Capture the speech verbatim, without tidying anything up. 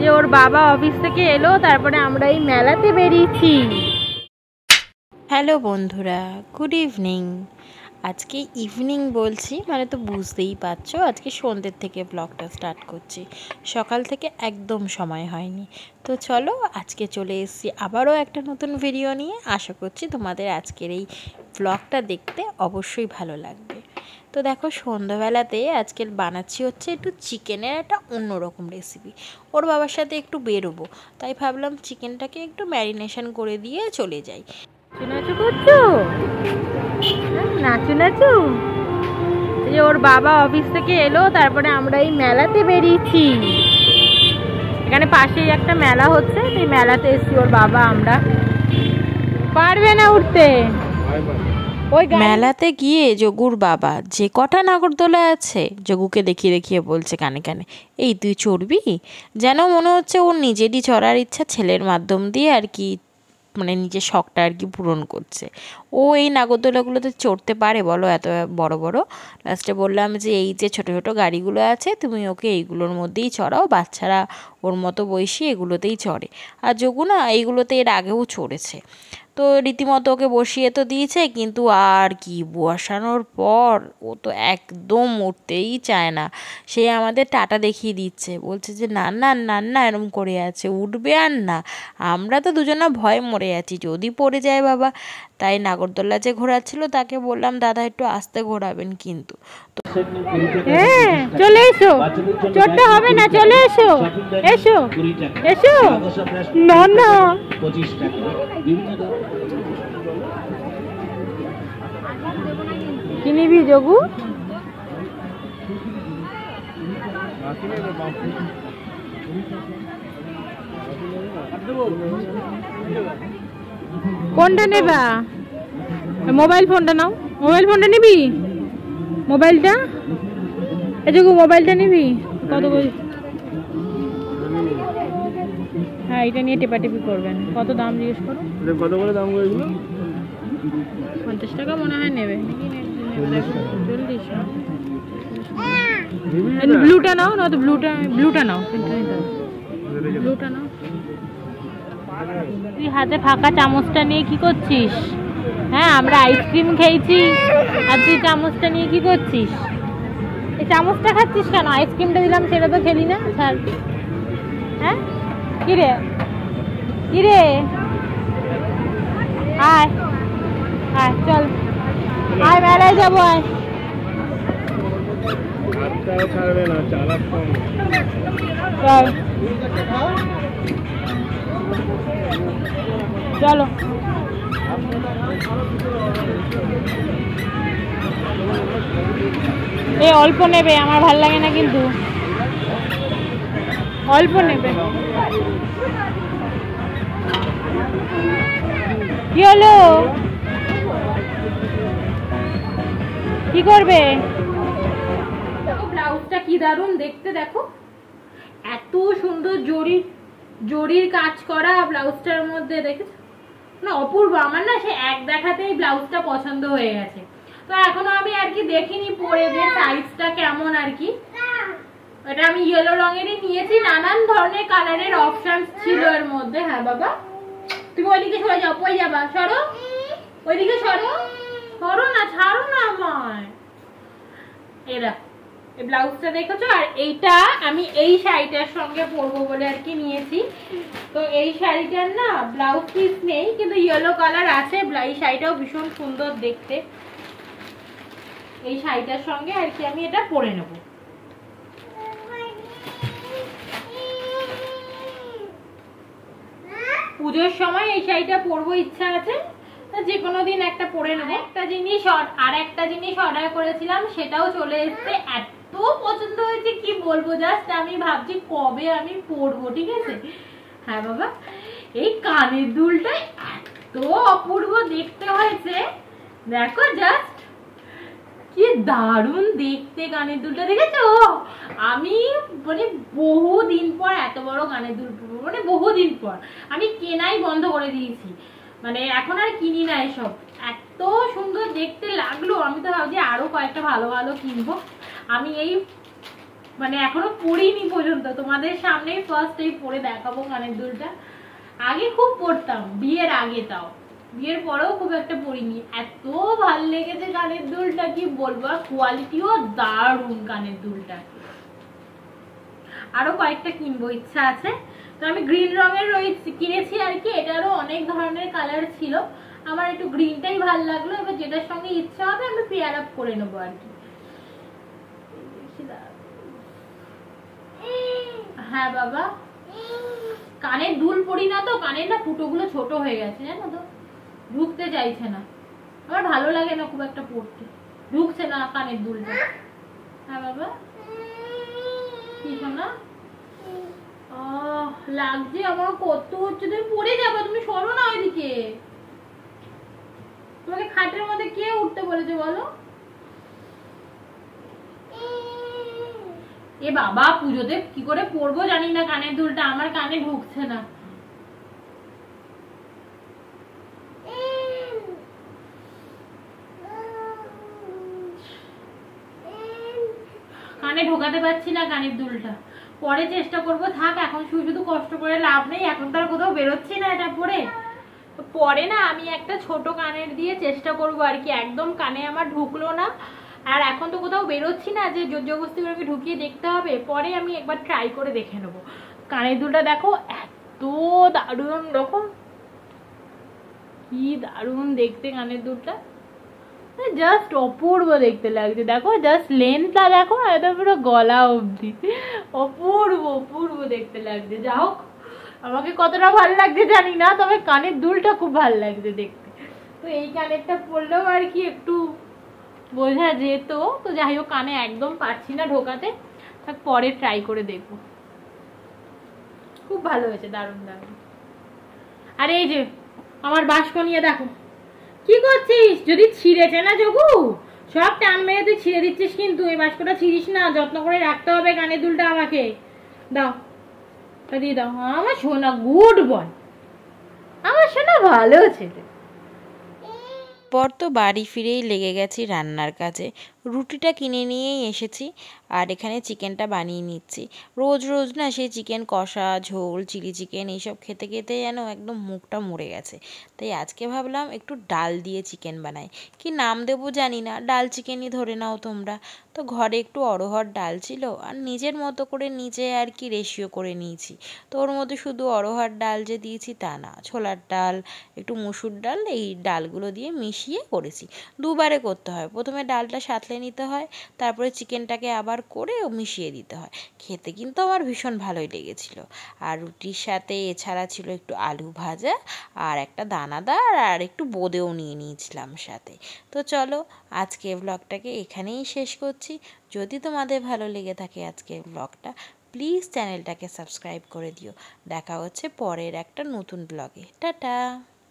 যে ওর বাবা অফিস থেকে এলো, তারপরে আমরা এই মেলাতে বেরিয়েছি। হ্যালো বন্ধুরা, গুড ইভিনিং। আজকে ইভিনিং বলছি মানে তো বুঝতেই পারছো, আজকে সন্ধ্যের থেকে ব্লগটা স্টার্ট করছি। সকাল থেকে একদম সময় হয়নি। তো চলো আজকে চলে এসেছি আবারও একটা নতুন ভিডিও নিয়ে। আশা করছি তোমাদের আজকের এই ব্লগটা দেখতে অবশ্যই ভালো লাগবে। তো দেখো, সন্ধ্যাবেলাতে আজকের বানাচ্ছি হচ্ছে একটু চিকেনের একটা অন্যরকম রেসিপি। ওর বাবার সাথে একটু বেরোবো, তাই ভাবলাম চিকেনটাকে একটু ম্যারিনেশন করে দিয়ে চলে যাই। নাচু করছো, নাচু নাচু। যে ওর বাবা অফিস থেকে এলো, তারপরে আমরা এই মেলাতে বেরিয়েছি। এখানে পাশেই একটা মেলা হচ্ছে, সেই মেলাতে এসেছি ওর বাবা আমরা। পারবে না উঠতে। ওই মেলাতে গিয়ে যোগুর বাবা যে কটা নাগরদোলা আছে যোগুকে দেখিয়ে দেখিয়ে বলছে কানে কানে, এই তুই চড়বি? যেন মনে হচ্ছে ওর নিজেরই চড়ার ইচ্ছা, ছেলের মাধ্যম দিয়ে আর কি, মানে নিজের শখটা আর কি পূরণ করছে। ও এই নাগরদোলাগুলোতে চড়তে পারে বলো, এত বড় বড়। লাস্টে বললাম যে এই যে ছোট ছোট গাড়িগুলো আছে তুমি ওকে এইগুলোর মধ্যেই চড়াও, বাচ্চারা ওর মতো বয়সী এগুলোতেই চড়ে। আর যোগু না এইগুলোতে এর আগেও চড়েছে। তো রীতিমতো ওকে বসিয়ে তো দিয়েছে, কিন্তু আর কি বসানোর পর ও তো একদম উঠতেই চায় না। সে আমাদের টাটা দেখিয়ে দিচ্ছে, বলছে যে না না না না এরম করে আছে, উঠবে আর না। আমরা তো দুজনা ভয়ে মরে যাচ্ছি যদি পড়ে যায় বাবা। তাই নাগরদোল্লা যে ঘোরাচ্ছিল তাকে বললাম দাদা একটু আস্তে ঘোরাবেন কিন্তু। হ্যাঁ চলে এসো, চড়তে হবে না, চলে এসো এসো এসো। না না কি নিবি যোগু? কোনটা নেবা? মোবাইল ফোনটা নাও, মোবাইল ফোনটা নিবি? মোবাইলটা এই যোগু মোবাইলটা নিবি? কত করে? হ্যাঁ এটা নিয়ে টেপাটেপি করবেন। কত দাম জিজ্ঞেস করো। কত করে দাম করে এগুলো? পঞ্চাশ টাকা মনে হয় নেবে। চল্লিশ। ব্লুটা নাও না তো, ব্লুটা ব্লুটা নাও, ব্লুটা নাও। তুই হাতে ফাঁকা চামচটা নিয়ে কি করছিস? হ্যাঁ আমরা আইসক্রিম খেয়েছি আর তুই চামচটা নিয়ে কি করছিস? এই চামচটা খাচ্ছিস কেন? আইসক্রিমটা দিলাম সেটা তো খেলি না। স্যার হ্যাঁ কিরে কিরে আয় আয় চল আয় মেলায় যাবো আয়। চলো এ অল্প নেবে, আমার ভাল লাগে না কিন্তু, অল্প নেবে। কি হলো? কি করবে? ব্লাউজটা কি দারুণ দেখতে, দেখো এত সুন্দর জরির জরির কাজ করা ব্লাউজটার মধ্যে, দেখেছো না? অপূর্ব। আমার না সে এক দেখাতেই ব্লাউজটা পছন্দ হয়ে গেছে। তো এখনো আমি আর কি দেখিনি পরে যে সাইজটা কেমন আর কি। এটা আমি ইয়েলো রঙেরই নিয়েছি, নানান ধরনের কালারের অপশন ছিল এর মধ্যে। হ্যাঁ বাবা তুমি ওইদিকে সরে যাও, পড়ে যাবা, সরো ওইদিকে, সরো সরো না, ছাড়ো না আমায়। এরা এই ব্লাউজটা দেখেছো? আর এইটা আমি এই শাড়িটার সঙ্গে পরবো বলে আর কি নিয়েছি। তো এই শাড়িটার না ব্লাউজ পিস নেই, কিন্তু ইয়েলো কালার আছে। এই শাড়িটাও ভীষণ সুন্দর দেখতে। এই শাড়িটার সঙ্গে আর কি আমি এটা পরে নেব। পুজোর সময় এই শাড়িটা পরবো ইচ্ছা আছে, যে কোনো দিন একটা পরে নেবো। একটা জিনিস আর একটা জিনিস অর্ডার করেছিলাম, সেটাও চলে এসেছে। এত পছন্দ হয়েছে কি বলবো, জাস্ট আমি ভাবছি কবে আমি পরবো। ঠিক আছে? হ্যাঁ বাবা এই কানের দুলটা এত অপূর্ব দেখতে হয়েছে, দেখো জাস্ট কি দারুণ দেখতে কানের দুলটা, দেখেছো? আমি মানে বহুদিন পর এত বড় কানের দুল পরবো, মানে বহুদিন পর। আমি কেনাই বন্ধ করে দিয়েছি, মানে এখন আর কিনি না এসব। এত সুন্দর দেখতে লাগলো, আমি তো ভাবছি আরো কয়েকটা ভালো ভালো কিনবো। আমি এই মানে এখনো পরিনি পর্যন্ত, তোমাদের সামনেই ফার্স্ট এই পরে দেখাবো কানের দুলটা। আগে খুব পরতাম, বিয়ের আগে, তাও বিয়ের পরেও খুব একটা পরিনি। এত ভাল লেগেছে কানের দুলটা কি বলবো, আর কোয়ালিটিও দারুণ কানের দুলটা। আরো কয়েকটা কিনবো, ইচ্ছা আছে। তো আমি গ্রিন রঙের রয়েছে কিনেছি আর কি, এটারও অনেক ধরনের কালার ছিল, আমার একটু গ্রিনটাই ভালো লাগলো। এবার যেটার সঙ্গে ইচ্ছা হবে আমি পেয়ার আপ করে নেবো আর কি। হ্যাঁ বাবা, কানের দুল পরি না তো, কানের না ফুটোগুলো ছোট হয়ে গেছে জানো তো, ঢুকতে চাইছে না, আমার ভালো লাগে না খুব একটা পরতে, ঢুকছে না কানের দুলটা। হ্যাঁ বাবা, কি শোনা লাগছে আমার, কত হচ্ছে, তুমি পড়ে যাবে, তুমি সরো না ওইদিকে। তোমাকে খাটের মধ্যে কে উঠতে বলেছে বলো? এ বাবা, পুজোতে কি করে পরবো জানি না কানের দুলটা, আমার কানে ঢুকছে না। কানে ঢোকাতে পারছি না কানের দুলটা, পরে চেষ্টা করবো। থাক, এখন শুধু শুধু কষ্ট করে লাভ নেই, এখন তো আর কোথাও বেরোচ্ছি না এটা পরে। পরে না আমি একটা ছোট কানের দিয়ে চেষ্টা করবো আর কি, একদম কানে আমার ঢুকলো না, আর এখন তো কোথাও বেরোচ্ছি না যে জোর জবরদস্তি করে ঢুকিয়ে দেখতে হবে, পরে আমি একবার ট্রাই করে দেখে নেবো। কানের দুলটা দেখো এত দারুণ, রকম কি দারুণ দেখতে কানের দুলটা, জাস্ট অপূর্ব দেখতে লাগছে। দেখো জাস্ট লেন্থটা দেখো, এটা পুরো গলা অবধি, অপূর্ব অপূর্ব দেখতে লাগছে। যা হোক, আমাকে কতটা ভালো লাগছে জানি না, তবে কানের দুলটা খুব ভালো লাগছে দেখতে। তো এই কানেরটা পরলেও আর কি একটু বোঝা যেত। তো যাই হোক, কানে একদম পারছি না ঢোকাতে, থাক পরে ট্রাই করে দেখবো। খুব ভালো হয়েছে, দারুণ দারুণ। আর এই যে আমার বাস্ক নিয়ে দেখো, কি করছিস? যদি ছিঁড়েছে না যোগু, সব টান মেরে তুই ছিঁড়ে দিচ্ছিস, কিন্তু এই বাস্কটা ছিঁড়িস না, যত্ন করে রাখতে হবে কানের দুলটা। আমাকে দাও, দিয়ে দাও। আমার সোনা গুড বয়, আমার সোনা ভালো ছেলে। পর তো বাড়ি ফিরেই লেগে গেছি রান্নার কাজে। রুটিটা কিনে নিয়েই এসেছি, আর এখানে চিকেনটা বানিয়ে নিচ্ছি। রোজ রোজ না সেই চিকেন কষা, ঝোল, চিলি চিকেন এইসব খেতে খেতে যেন একদম মুখটা মরে গেছে। তাই আজকে ভাবলাম একটু ডাল দিয়ে চিকেন বানাই। কি নাম দেবো জানি না, ডাল চিকেনই ধরে নাও তোমরা। তো ঘরে একটু অড়হর ডাল ছিল, আর নিজের মতো করে নিজে আর কি রেশিও করে নিয়েছি। তো ওর মধ্যে শুধু অড়হর ডাল যে দিয়েছি তা না, ছোলার ডাল, একটু মুসুর ডাল, এই ডালগুলো দিয়ে মিশিয়ে করেছি। দুবারে করতে হয়, প্রথমে ডালটা সাঁতলে নিতে হয়, তারপরে চিকেনটাকে আবার করে মিশিয়ে দিতে হয়। খেতে কিন্তু আমার ভীষণ ভালোই লেগেছিল। আর রুটির সাথে এছাড়া ছিল একটু আলু ভাজা, আর একটা দানাদার, আর একটু বোঁদেও নিয়ে নিয়েছিলাম সাথে। তো চলো, আজকে ব্লগটাকে এখানেই শেষ করছি। যদি তোমাদের ভালো লেগে থাকে আজকের ব্লগটা, প্লিজ চ্যানেলটাকে সাবস্ক্রাইব করে দিও। দেখা হচ্ছে পরের একটা নতুন ব্লগে। টাটা।